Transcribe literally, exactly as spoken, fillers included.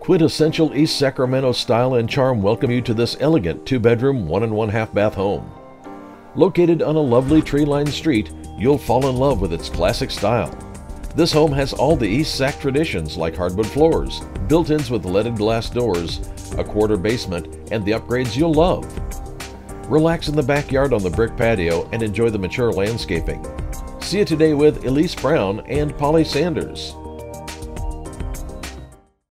Quintessential East Sacramento style and charm welcome you to this elegant two-bedroom, one and one-half bath home. Located on a lovely tree-lined street, you'll fall in love with its classic style. This home has all the East Sac traditions like hardwood floors, built-ins with leaded glass doors, a quarter basement, and the upgrades you'll love. Relax in the backyard on the brick patio and enjoy the mature landscaping. See it today with Elise Brown and Polly Sanders.